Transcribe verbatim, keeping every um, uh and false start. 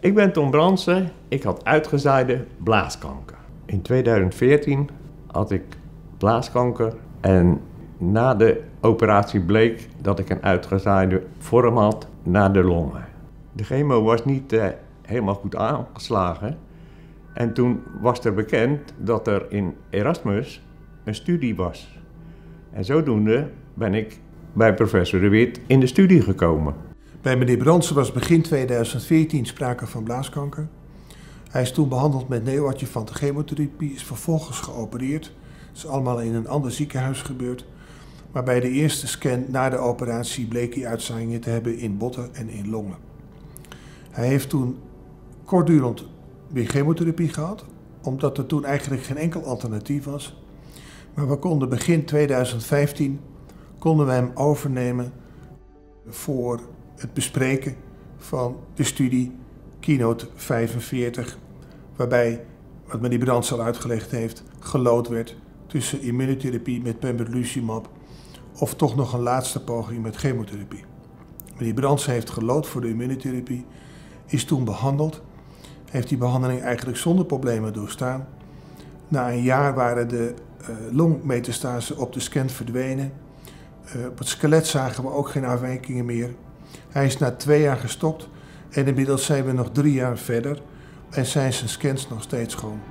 Ik ben Tom Brandsen. Ik had uitgezaaide blaaskanker. In tweeduizend veertien had ik blaaskanker en na de operatie bleek dat ik een uitgezaaide vorm had naar de longen. De chemo was niet uh, helemaal goed aangeslagen en toen was er bekend dat er in Erasmus een studie was. En zodoende ben ik bij professor De Wit in de studie gekomen. Bij meneer Brandsen was begin tweeduizend veertien sprake van blaaskanker. Hij is toen behandeld met neoadjuvante chemotherapie, is vervolgens geopereerd. Het is allemaal in een ander ziekenhuis gebeurd. Maar bij de eerste scan na de operatie bleek hij uitzaaiingen te hebben in botten en in longen. Hij heeft toen kortdurend weer chemotherapie gehad, omdat er toen eigenlijk geen enkel alternatief was. Maar we konden begin tweeduizend vijftien konden we hem overnemen voor het bespreken van de studie Keynote vijfenveertig, waarbij, wat meneer Brandsen al uitgelegd heeft, geloot werd tussen immunotherapie met pembrolizumab of toch nog een laatste poging met chemotherapie. Meneer Brandsen heeft geloot voor de immunotherapie, is toen behandeld, heeft die behandeling eigenlijk zonder problemen doorstaan. Na een jaar waren de uh, longmetastasen op de scan verdwenen. Uh, op het skelet zagen we ook geen afwijkingen meer. Hij is na twee jaar gestopt en inmiddels zijn we nog drie jaar verder en zijn zijn scans nog steeds schoon.